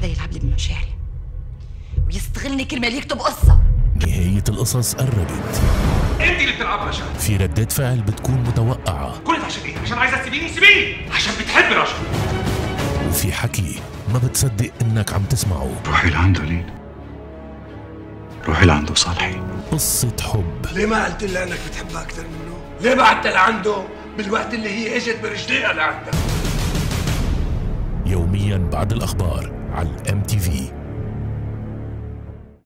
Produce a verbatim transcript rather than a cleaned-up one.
يلعب لي بمشاعري ويستغلني كرمال يكتب قصة. نهاية القصص قربت. انت اللي بتلعب رشا. في ردة فعل بتكون متوقعة. كل ده عشان ايه؟ عشان عايزة تسيبيني؟ سيبيني عشان بتحب رشا. وفي حكي ما بتصدق انك عم تسمعه. روحي لعنده لين، روحي لعنده صالحي. قصة حب. ليه ما قلت لها انك بتحبها اكثر منه؟ ليه بعتها لعنده بالوقت اللي هي اجت برجليها لعندها؟ يوميا بعد الاخبار على الام تي في.